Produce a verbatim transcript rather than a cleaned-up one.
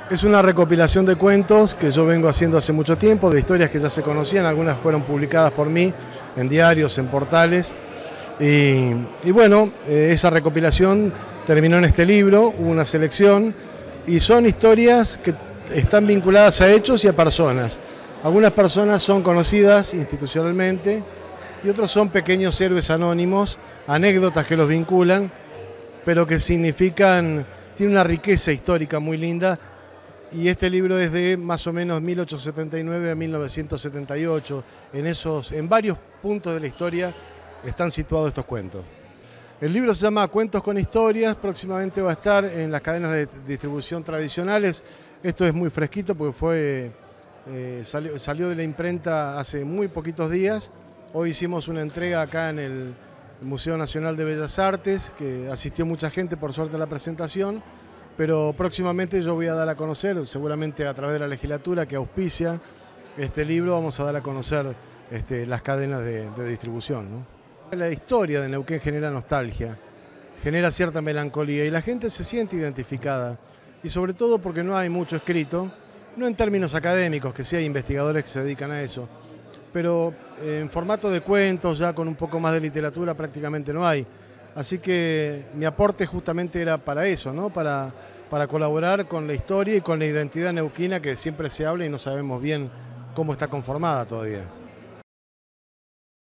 Es una recopilación de cuentos que yo vengo haciendo hace mucho tiempo, de historias que ya se conocían, algunas fueron publicadas por mí en diarios, en portales. Y, y bueno, eh, esa recopilación terminó en este libro, hubo una selección, y son historias que están vinculadas a hechos y a personas. Algunas personas son conocidas institucionalmente y otros son pequeños héroes anónimos, anécdotas que los vinculan, pero que significan, tiene una riqueza histórica muy linda. Y este libro es de más o menos mil ochocientos setenta y nueve a mil novecientos setenta y ocho. En, esos, en varios puntos de la historia están situados estos cuentos. El libro se llama Cuentos con historias, próximamente va a estar en las cadenas de distribución tradicionales. Esto es muy fresquito porque fue, eh, salió, salió de la imprenta hace muy poquitos días. Hoy hicimos una entrega acá en el Museo Nacional de Bellas Artes, que asistió mucha gente por suerte a la presentación. Pero próximamente yo voy a dar a conocer, seguramente a través de la legislatura que auspicia este libro, vamos a dar a conocer este, las cadenas de, de distribución, ¿no? La historia de Neuquén genera nostalgia, genera cierta melancolía y la gente se siente identificada. Y sobre todo porque no hay mucho escrito, no en términos académicos, que sí hay investigadores que se dedican a eso, pero en formato de cuentos, ya con un poco más de literatura, prácticamente no hay. Así que mi aporte justamente era para eso, ¿no? Para, para colaborar con la historia y con la identidad neuquina que siempre se habla y no sabemos bien cómo está conformada todavía.